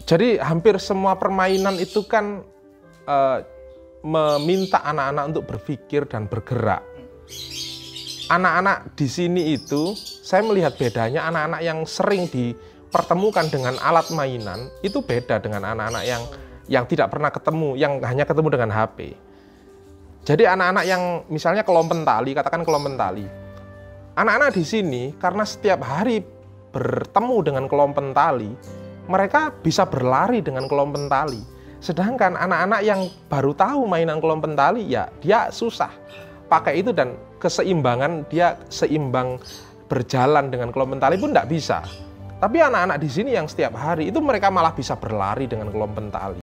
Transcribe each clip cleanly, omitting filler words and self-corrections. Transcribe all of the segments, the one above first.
Jadi hampir semua permainan itu kan meminta anak-anak untuk berpikir dan bergerak. Anak-anak di sini itu, saya melihat bedanya anak-anak yang sering dipertemukan dengan alat mainan, itu beda dengan anak-anak yang tidak pernah ketemu, yang hanya ketemu dengan HP. Jadi anak-anak yang misalnya kelompen tali, katakan kelompen tali. Anak-anak di sini, karena setiap hari bertemu dengan kelompen tali, mereka bisa berlari dengan kelompen tali. Sedangkan anak-anak yang baru tahu mainan kelompen tali, ya dia susah pakai itu, dan keseimbangan dia seimbang berjalan dengan kelompen tali pun tidak bisa. Tapi anak-anak di sini yang setiap hari itu mereka malah bisa berlari dengan kelompen tali.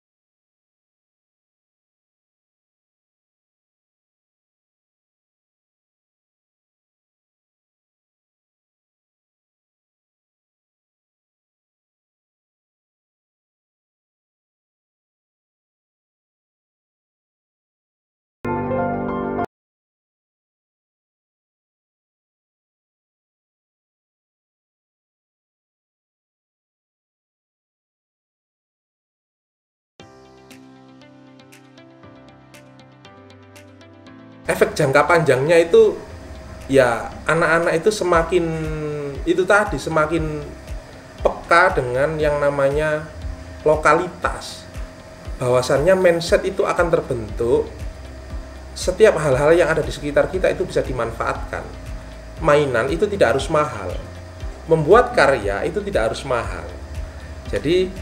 Efek jangka panjangnya itu ya anak-anak itu semakin semakin peka dengan yang namanya lokalitas. Bahwasannya mindset itu akan terbentuk, setiap hal-hal yang ada di sekitar kita itu bisa dimanfaatkan. Mainan itu tidak harus mahal, membuat karya itu tidak harus mahal. Jadi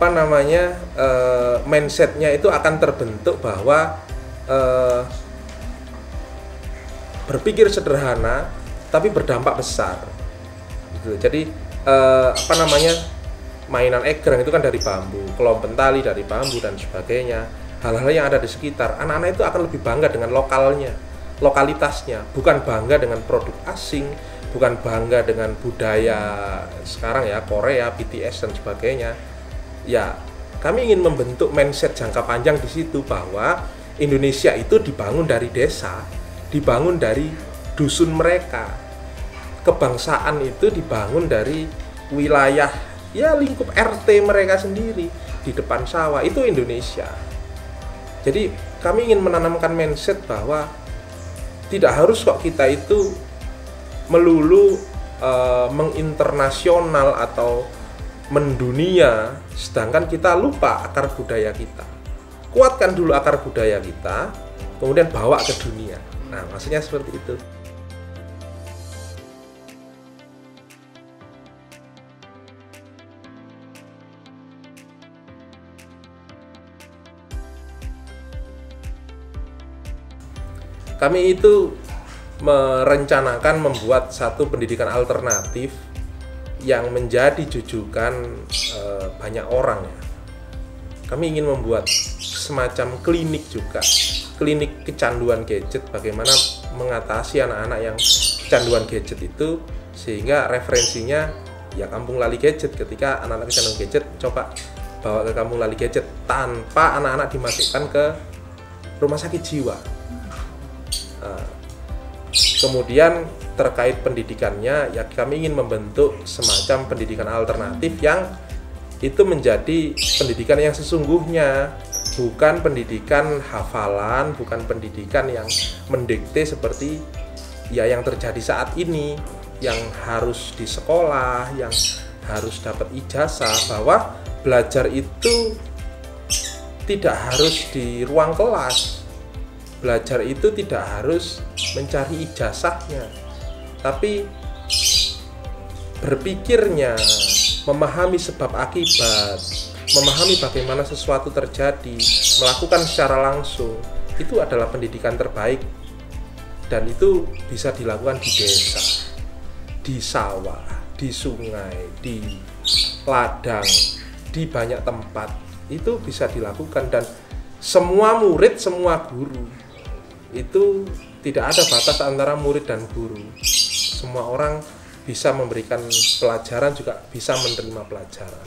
mindsetnya itu akan terbentuk bahwa berpikir sederhana tapi berdampak besar gitu. Jadi mainan egrang itu kan dari bambu, kelompen tali dari bambu dan sebagainya. Hal-hal yang ada di sekitar, anak-anak itu akan lebih bangga dengan lokalitasnya, bukan bangga dengan produk asing, bukan bangga dengan budaya sekarang ya, Korea, BTS dan sebagainya. Ya, kami ingin membentuk mindset jangka panjang di situ, bahwa Indonesia itu dibangun dari desa, dibangun dari dusun mereka. Kebangsaan itu dibangun dari wilayah, ya lingkup RT mereka sendiri, di depan sawah, itu Indonesia. Jadi kami ingin menanamkan mindset bahwa tidak harus kok kita itu melulu menginternasional atau mendunia, sedangkan kita lupa akar budaya kita. Kuatkan dulu akar budaya kita, kemudian bawa ke dunia. Nah, maksudnya seperti itu. Kami itu merencanakan membuat satu pendidikan alternatif yang menjadi jujukan banyak orang ya. Kami ingin membuat semacam klinik juga, klinik kecanduan gadget, bagaimana mengatasi anak-anak yang kecanduan gadget itu, sehingga referensinya ya Kampung Lali Gadget. Ketika anak-anak kecanduan gadget, coba bawa ke Kampung Lali Gadget tanpa anak-anak dimasukkan ke rumah sakit jiwa. Kemudian terkait pendidikannya, ya kami ingin membentuk semacam pendidikan alternatif yang itu menjadi pendidikan yang sesungguhnya, bukan pendidikan hafalan, bukan pendidikan yang mendikte seperti ya yang terjadi saat ini, yang harus di sekolah, yang harus dapat ijazah, bahwa belajar itu tidak harus di ruang kelas. Belajar itu tidak harus mencari ijazahnya, tapi berpikirnya, memahami sebab akibat, memahami bagaimana sesuatu terjadi, melakukan secara langsung, itu adalah pendidikan terbaik. Dan itu bisa dilakukan di desa, di sawah, di sungai, di ladang, di banyak tempat. Itu bisa dilakukan, dan semua murid, semua guru, itu tidak ada batas antara murid dan guru. Semua orang bisa memberikan pelajaran, juga bisa menerima pelajaran.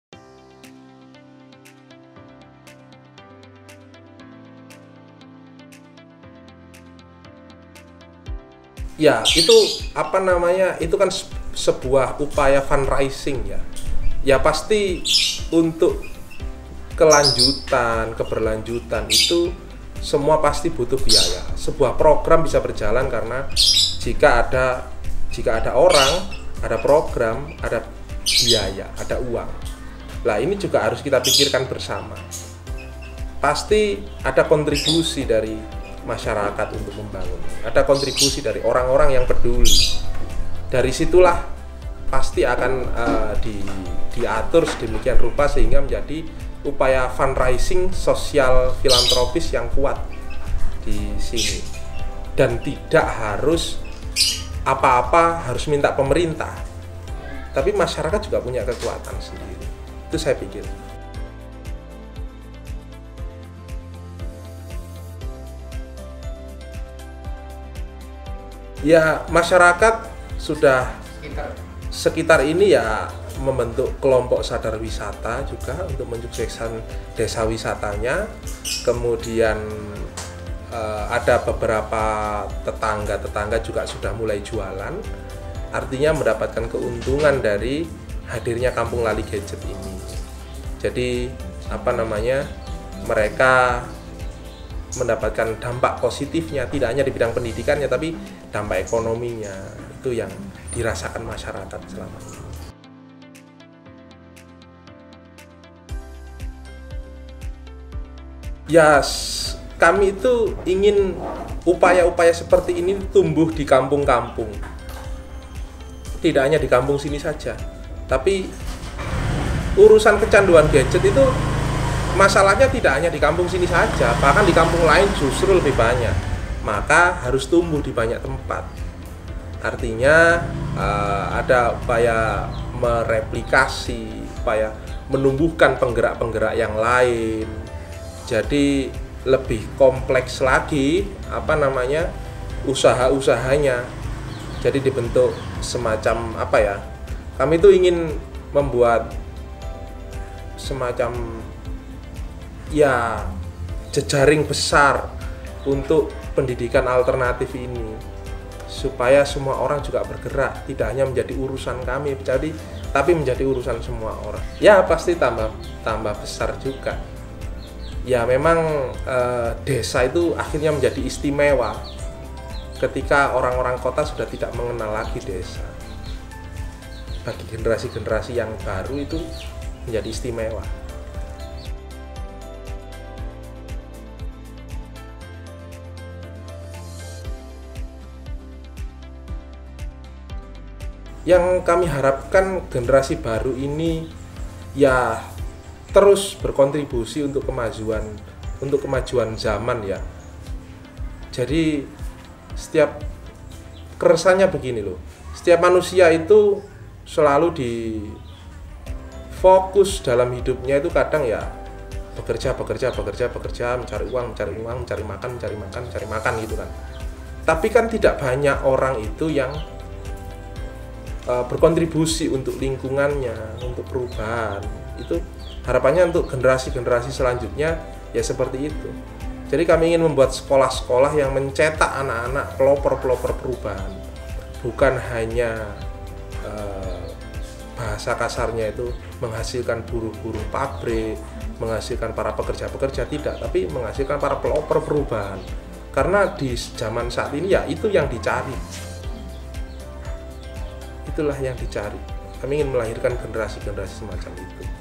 Ya, itu itu kan sebuah upaya fundraising ya. Ya pasti untuk kelanjutan, keberlanjutan itu semua pasti butuh biaya. Sebuah program bisa berjalan karena jika ada orang, ada program, ada biaya, ada uang. Nah, ini juga harus kita pikirkan bersama. Pasti ada kontribusi dari masyarakat untuk membangun. Ada kontribusi dari orang-orang yang peduli. Dari situlah pasti akan diatur sedemikian rupa sehingga menjadi upaya fundraising sosial filantropis yang kuat di sini. Dan tidak harus apa-apa harus minta pemerintah. Tapi masyarakat juga punya kekuatan sendiri. Itu saya pikir. Ya, masyarakat sudah sekitar ini ya membentuk kelompok sadar wisata juga untuk mensukseskan desa wisatanya. Kemudian ada beberapa tetangga juga sudah mulai jualan, artinya mendapatkan keuntungan dari hadirnya Kampung Lali Gadget ini. Jadi mereka mendapatkan dampak positifnya, tidak hanya di bidang pendidikannya tapi dampak ekonominya itu yang dirasakan masyarakat selama ini. Ya, kami itu ingin upaya-upaya seperti ini tumbuh di kampung-kampung. Tidak hanya di kampung sini saja, tapi urusan kecanduan gadget itu masalahnya tidak hanya di kampung sini saja, bahkan di kampung lain justru lebih banyak. Maka harus tumbuh di banyak tempat. Artinya ada upaya mereplikasi, upaya menumbuhkan penggerak-penggerak yang lain. Jadi lebih kompleks lagi usaha-usahanya. Jadi dibentuk semacam kami itu ingin membuat semacam jejaring besar untuk pendidikan alternatif ini supaya semua orang juga bergerak, tidak hanya menjadi urusan kami tapi menjadi urusan semua orang. Ya pasti tambah besar juga. Ya memang desa itu akhirnya menjadi istimewa ketika orang-orang kota sudah tidak mengenal lagi desa. Bagi generasi-generasi yang baru itu menjadi istimewa. Yang kami harapkan generasi baru ini ya terus berkontribusi untuk kemajuan zaman ya. Jadi setiap keresahannya begini loh. Setiap manusia itu selalu fokus dalam hidupnya itu kadang ya bekerja, mencari uang, mencari makan gitu kan. Tapi kan tidak banyak orang itu yang berkontribusi untuk lingkungannya, untuk perubahan. Itu harapannya untuk generasi-generasi selanjutnya ya seperti itu. Jadi kami ingin membuat sekolah-sekolah yang mencetak anak-anak pelopor-pelopor perubahan. Bukan hanya bahasa kasarnya itu menghasilkan buruh-buruh pabrik, menghasilkan para pekerja-pekerja, tidak, tapi menghasilkan para pelopor perubahan. Karena di zaman saat ini ya itu yang dicari. Itulah yang dicari. Kami ingin melahirkan generasi-generasi semacam itu.